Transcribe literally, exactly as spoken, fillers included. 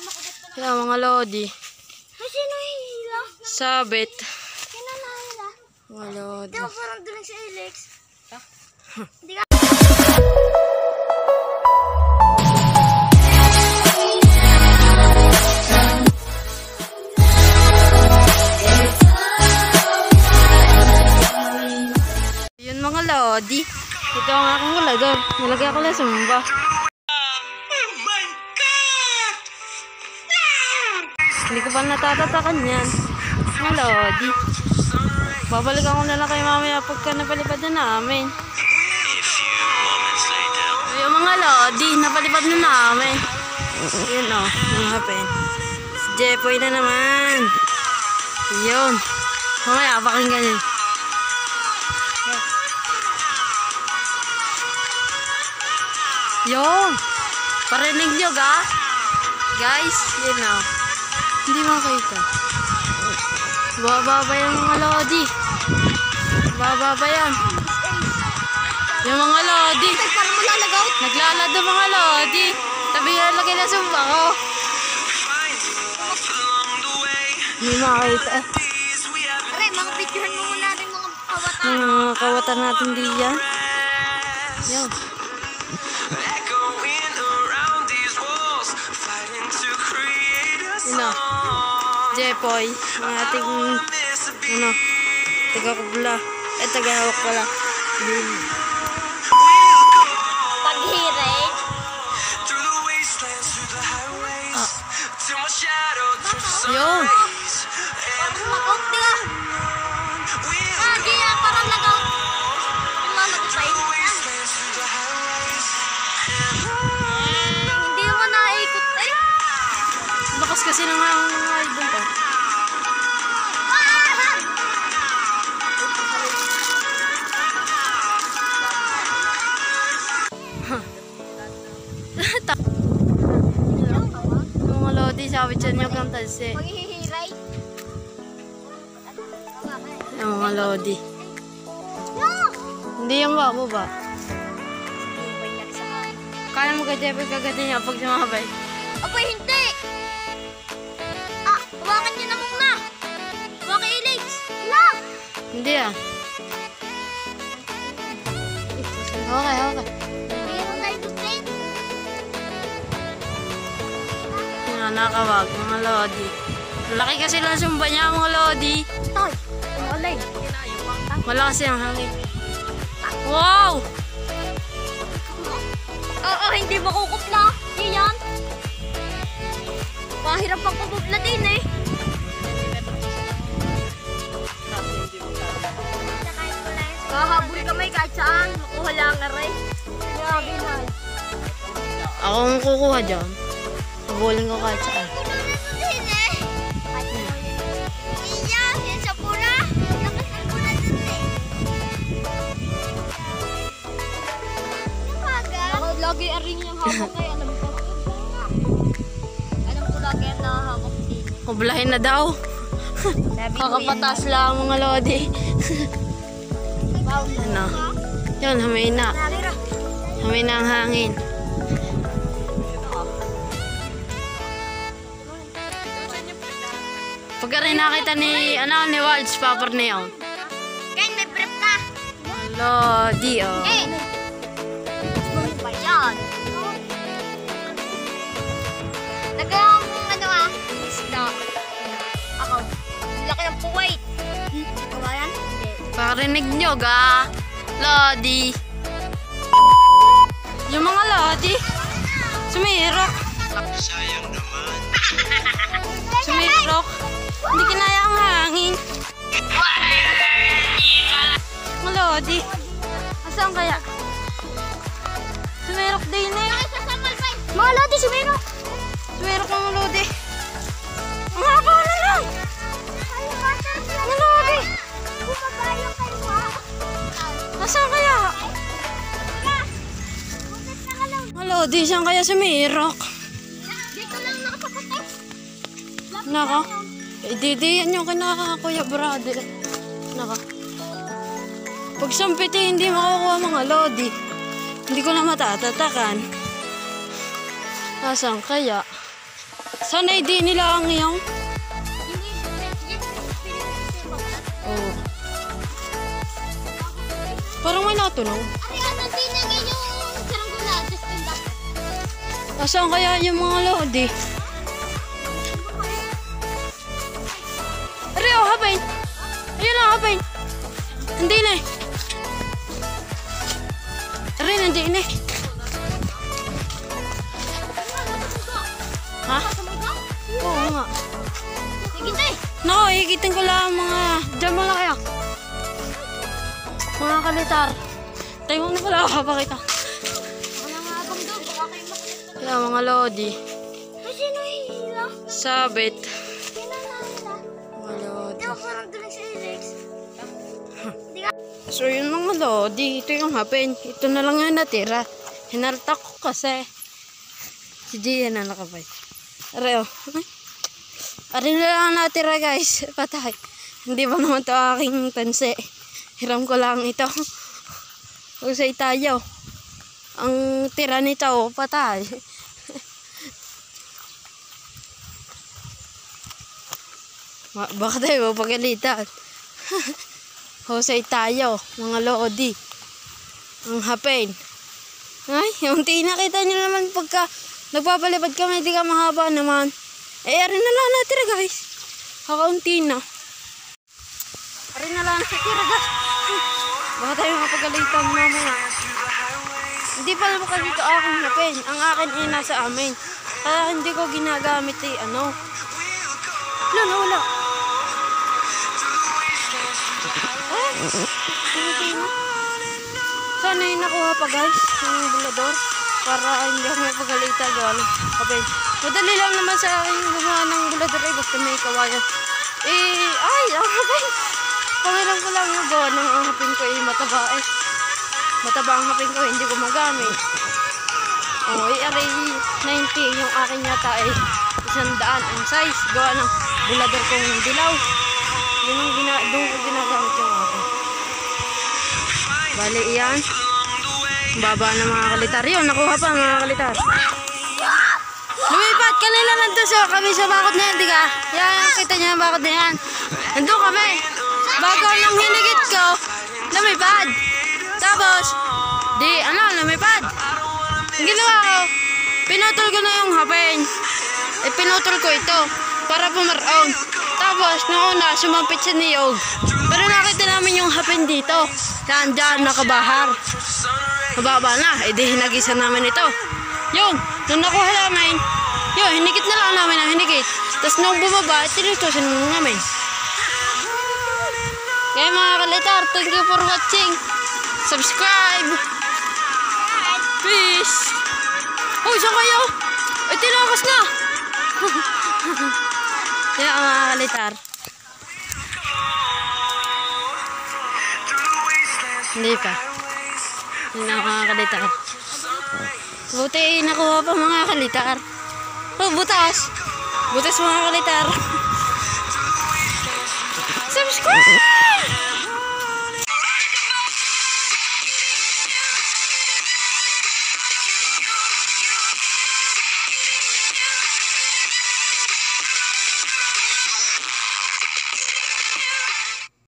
Yan mga lodi. Ay, sino hihila? Sabit. Sino nahila? Mga lodi. Di ba parang doon si Alex? Hindi ka... Yun mga lodi. Ito ang aking ulagay. Nilagay ako lang sumba. Hindi ko pa natatatakan yan. Mga lodi. Babalikan ko na lang kayo mamaya pagka napalipad na namin. Yung mga lodi, napalipad na namin. Yun o, mga kapin. Si Jepoy na naman. Yun. Mamaya, pakinggan yun. Yun. Parinig nyo ga? Guys, yun o. Hindi makita. Bababa yung mga lodi. Bababa yan. Yung mga lodi. Parang malalagaw. Naglalado mga lodi. Tabi na lagay na sumba ko. Hindi makita eh. Aray, mga picturean mo muna rin mga kawatan. Yung mga kawatan natin diyan. Yun. Yun o. Jepoy. Ang ating ano, taga-kubla. Eh, taga-hawak pala. Paghiray. Ah. Yun. Parang lagaw. Di ka. Ah, di yan. Parang lagaw. Yung mga matutay. Hindi naman naikot eh. Lakas kasi ng mga idol ko. Yung mga lodi, sabi dyan yung kantas eh. Paghihiray. Yung mga lodi. No! Hindi yung babo ba? Kaya mo ka Jepoy kagatin niya pag sumabay. Apoy, hindi! Ah, hawakan niyo na muna! Hawakan Alex! La! Hindi ah. Okay, okay. Mayroon tayo gusin. Yan, nakawag mga lodi. Laki kasi lang sumba niya mga lodi. Toy! Malay! Malakas yung hangin. Wow! Oo, hindi makukupla. Yan. Mahirap pang kumupla din eh. Kahabol kamay kahit saan. Makuha lang aray. Grabe na. Ako ang kukuha dyan. Habulin ko kahit saan. Lagi aring yung hawak kay alam ko. Alam ko lagi ang nahawak din. Kublahin na daw. Kakapatas lang mga lodi. Ano? Yun, humina. Humina ang hangin. Pagka rin nakita ni, ano, ni Walds, papar na yun. Ken, may prep ka. Lodi, oh. Eh! Ano ba yan? Nagawang ano ah? Isda. Ako. Laki ng puwait. Ito ba yan? Hindi. Parinig nyo, ga? Lodi. Yung mga lodi. Sumirok. Sayang naman. Sumirok. Hindi kinaya ang hangin. Mga lodi. Asan kaya? Sumirok din eh. Mga lodi, sumino. Sumirok mga lodi. Ang haba na lang. Mga lodi. Asan kaya? Mga lodi, saan kaya sumirok? Dito lang nakapaputi. Naka. Ididiyan nyo kina Kuya Brother. Naka. Pag sampiti, hindi makukuha mga lodi. Hindi ko na matatatakan. Asan kaya? Sana hindi nila ang iyong. Hindi, hindi, Oo. Parang may natunog. Ari, ano din na yung saranggola, just in that. Nasaan kaya yung mga lodi? Ari, oh, hapin. Ayun na, hapin. Hindi na eh. Ari, hindi na eh. Ha? Oo nga. Sige tayo. No, higitin ko lang mga dyan mo lang kaya. Mga kalitar. Tayo mo na pala ako papakita. Wala nga agam doon, baka kayo makulit na. Kaya mga lodi. Ay, sino hihila? Sabit. Sino nahila? Mga lodi. Di ba parang duling si Alex? Hindi ka. So yun mga lodi. Ito yung hapin. Ito na lang yung natira. Hinaltak ko kasi. Si Gian na nakabay. Areo. Ari na lang natira guys. Patay. Hindi ba naman ito aking tanse. Hiram ko lang ito. Usay tayo. Ang tira nito, patay. Ba- Baka tayo pagalitan. Husay tayo, mga lodi. Ang hapin. Ay, yung tinakita nyo naman pagka nagpapalipad kami, di ka mahaba naman. Eh, ari na lang natira guys. Kakaunti na. Ari na lang natira guys. Baka tayo mapagalitan mamaya. Hindi pa naman kasi ito aking hapin. Ang akin ay nasa amin. Kaya hindi ko ginagamit eh, ano. Wala na, wala. Ah, hindi na. Sana yung nakuha pa guys, yung bulador. Para hindi ako mapagalitan doon. Hapin. Madali lang naman sa akin gumawa ng bulador eh, basta may kawayan. Eh, ay, ang hapin. Pangilan ko lang yung gawa ng ang hapin ko eh, mataba eh. Mataba ang hapin ko, hindi ko magamit. Oh, eh, aray ninety, yung akin yata ay isang daan ang size. Gawa ng bulador kong dilaw. Yun ang gina doon ko ginagamit yung akin. Bali, iyan. Baba ng mga kalitar. Yun, nakuha pa mga kalitar. Lumipat, kanina nandun sa kami sa bakod na yan, di ka? Yan, kita niya yung bakod na yan. Nandun kami. Bago nang hinigit ko, lumipad. Tapos, di, ano, lumipad. Ang ginawa ko, pinutol ko na yung hapin. Eh, pinutol ko ito para pumarong. Tapos, noong una, sumampit sa niyog. Pero nakita namin yung hapin dito. Saan dyan, nakabahar. Mababa na, eh di hinagisa namin ito. Yun, nung nakuha namin, yun, hinigit na lang namin ang hinigit. Tapos nung bumaba, tinutusin na namin. Kaya mga kalitar, thank you for watching. Subscribe. Peace. Oh, saan kayo? Ay, tinakas na. Kaya mga kalitar. Hindi pa. Hindi na mga kalitar. Buti nakuha pa mga kalitar. Oh, butas. Butas mga kalitar. Subscribe!